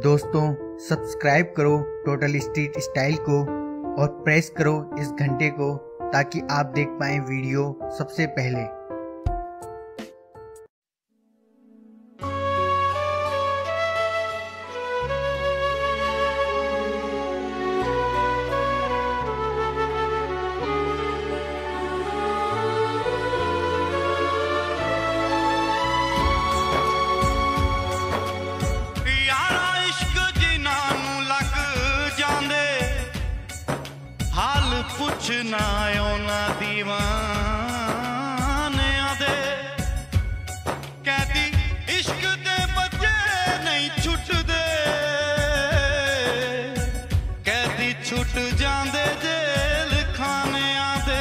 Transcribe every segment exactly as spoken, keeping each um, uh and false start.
दोस्तों सब्सक्राइब करो total street style को और प्रेस करो इस घंटे को ताकि आप देख पाएं वीडियो सबसे पहले। पुछना ना दीवाने आदे कहती इश्क दे बच्चे नहीं छुटदे, कहती छुट जांदे जेल खाने आदे।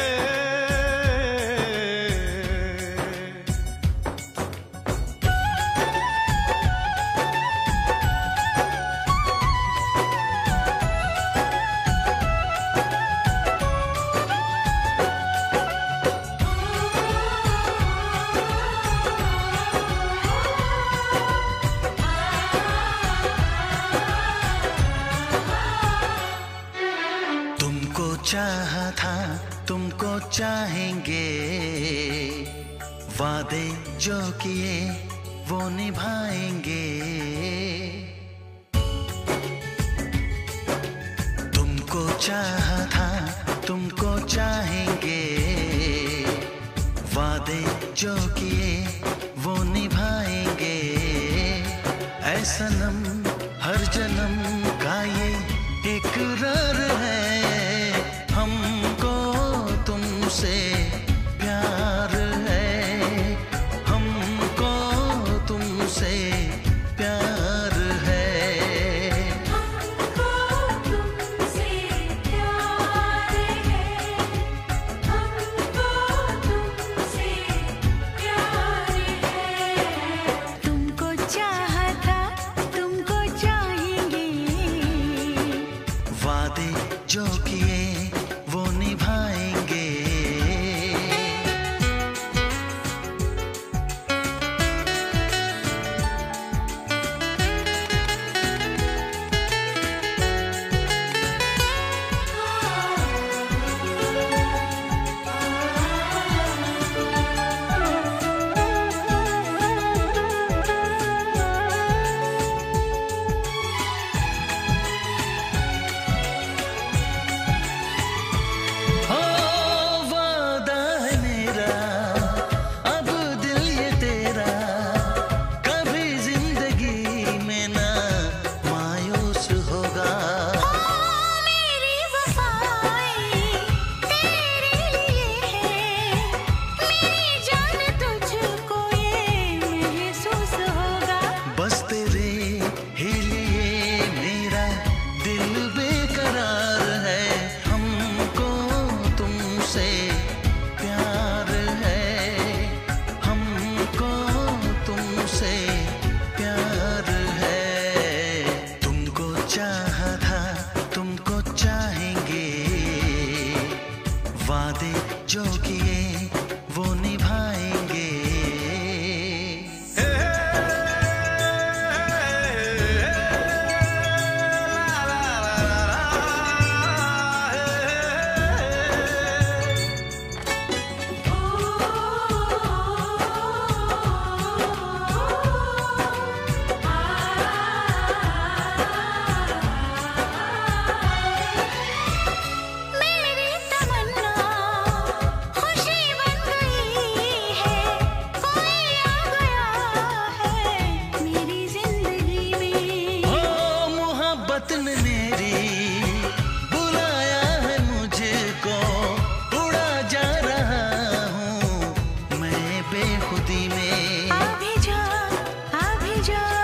चाहा था तुमको चाहेंगे, वादे जो किए वो निभाएंगे। तुमको चाहा था तुमको चाहेंगे, वादे जो किए वो निभाएंगे। ऐ सनम हर जन्म का ये इकरार है, हमको तुमसे प्यार है, हमको तुमसे प्यार है, हमको तुमसे प्यार है, हमको तुमसे प्यार है। तुमको चाहा था तुमको चाहेंगे, वादे जो किए वो निभाएंगे। वादे जो किए वो निभाएंगे। अभी जा अभी जा